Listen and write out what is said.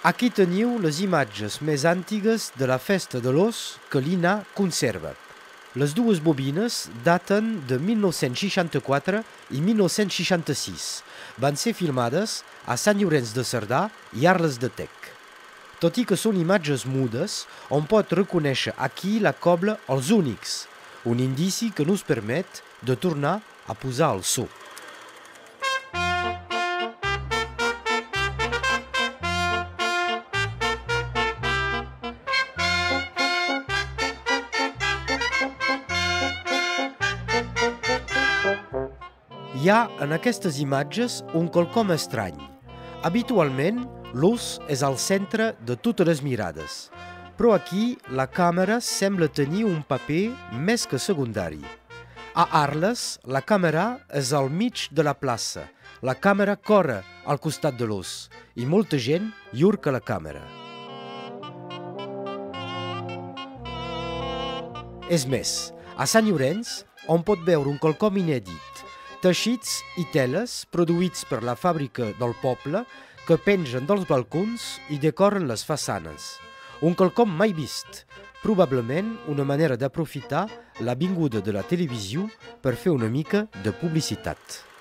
Aquí teniu les imatges més antigues de la festa de l'os que l'INA conserva. Les dues bobines daten de 1964 i 1966. Van ser filmades a Sant Llorenç de Cerdà i Arles de Tec. Tot i que són imatges mudes, on pot reconèixer aquí la cobla Els Únics, un indici que nos permet de tornar a posar el so. Hi ha en aquestes imatges un quelcom estrany. Habitualment, l'os és al centre de totes les mirades, però aquí la càmera sembla tenir un paper més que secundari. A Arles, la càmera és al mig de la plaça. La càmera corre al costat de l'os i molta gent llurca la càmera. És més, a Sant Llorenç on pot veure un quelcom inèdit, teixits i teles produïts per la fàbrica del poble que pengen dels balcons i decoren les façanes. Un quelcom mai vist, probablement una manera d'aprofitar la vinguda de la televisió per fer una mica de publicitat.